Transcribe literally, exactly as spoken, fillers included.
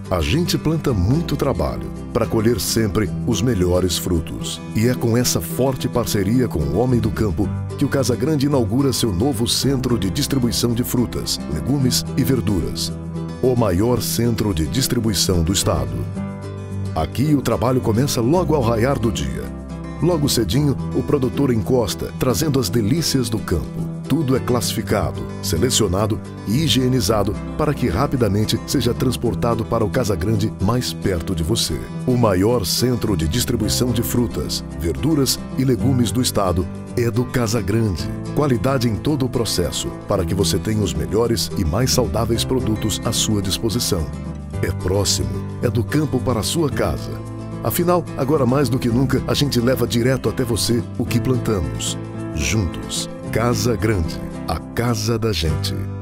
A gente planta muito trabalho para colher sempre os melhores frutos. E é com essa forte parceria com o homem do campo que o Casagrande inaugura seu novo centro de distribuição de frutas, legumes e verduras. O maior centro de distribuição do estado. Aqui o trabalho começa logo ao raiar do dia. Logo cedinho, o produtor encosta, trazendo as delícias do campo. Tudo é classificado, selecionado e higienizado para que rapidamente seja transportado para o Casagrande mais perto de você. O maior centro de distribuição de frutas, verduras e legumes do estado é do Casagrande. Qualidade em todo o processo, para que você tenha os melhores e mais saudáveis produtos à sua disposição. É próximo, é do campo para a sua casa. Afinal, agora mais do que nunca, a gente leva direto até você o que plantamos. Juntos. Casagrande, a casa da gente.